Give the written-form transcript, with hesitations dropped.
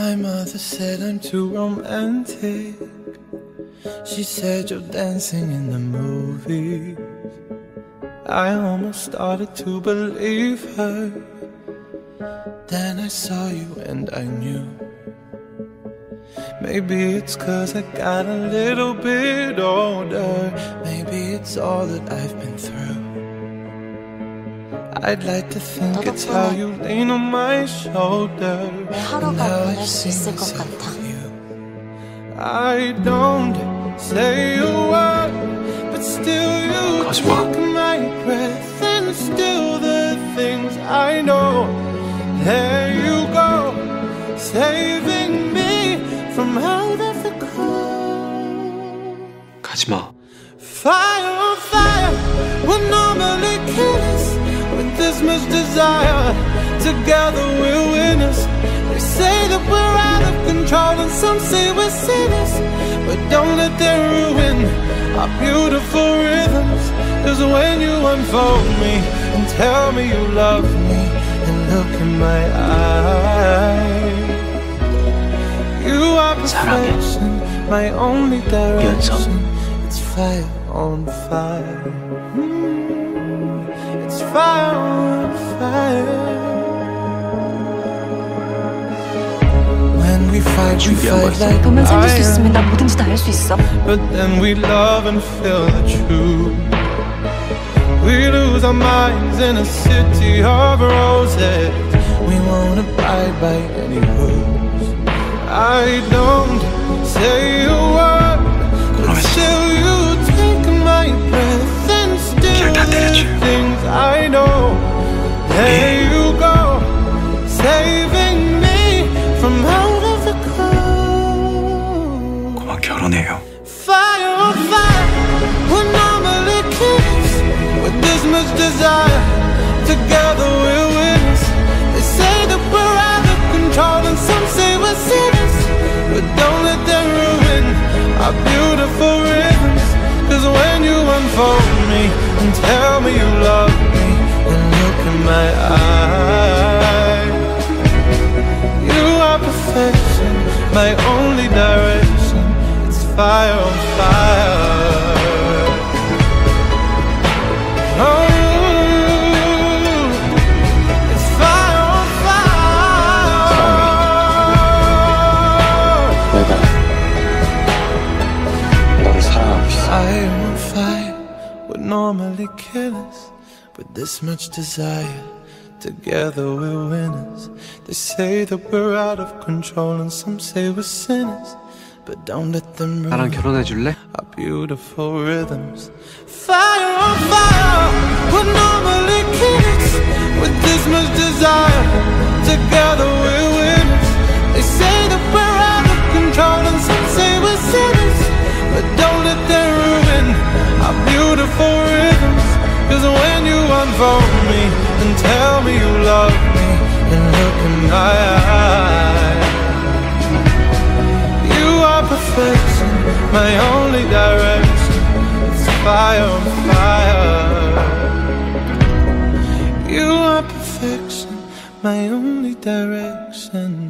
My mother said I'm too romantic. She said you're dancing in the movies. I almost started to believe her. Then I saw you and I knew. Maybe it's 'cause I got a little bit older. Maybe it's all that I've been through. I'd like to think it's how you lean on my shoulder. And how I've seen myself with you. I don't say a word, but still you take my breath. And still the things I know. There you go, saving me from out of the cold. 가지마. Fire on fire, we're normally killers. With this much desire, together we're winners. They say that we're out of control and some say we're sinners. But don't let them ruin our beautiful rhythms. 'Cause when you unfold me and tell me you love me, and look in my eyes, you are perfection, my only direction. It's fire on fire. It's fire on fire. When we fight like 너만 살릴 수 있으면 나 뭐든지 다 할 수 있어. But then we love and feel the truth. We lose our minds in a city of roses. We won't abide by any rules. I don't say a word, but still you take my breath. And still the things I know. There you go, saving me from out of the cold. 그만 결혼해요. Fire on fire, we're normally kids. With this much desire, together we're winners. They say that we're out of control and some say we're sinners. But don't let them ruin our beautiful rhythms. 'Cause when you unfold me and tell me you love me, and look in my eyes, you are perfection, my only direction. It's fire on fire. Oh, it's fire on fire. 내가 너를 사랑하고 있어. Fire on fire, we're normally killers. With this much desire, together we're winners. They say that we're out of control and some say we're sinners. But don't let them ruin 나랑 결혼해줄래? our beautiful rhythms. Fire on fire, we're normally kids. With this much desire, together we're winners. They say that we're out of control and some say we're sinners. But don't let them ruin our beautiful rhythms. 'Cause when you unfold me and tell me you love me, and look in my eyes, you are perfection, my only direction. It's fire on fire. You are perfection, my only direction.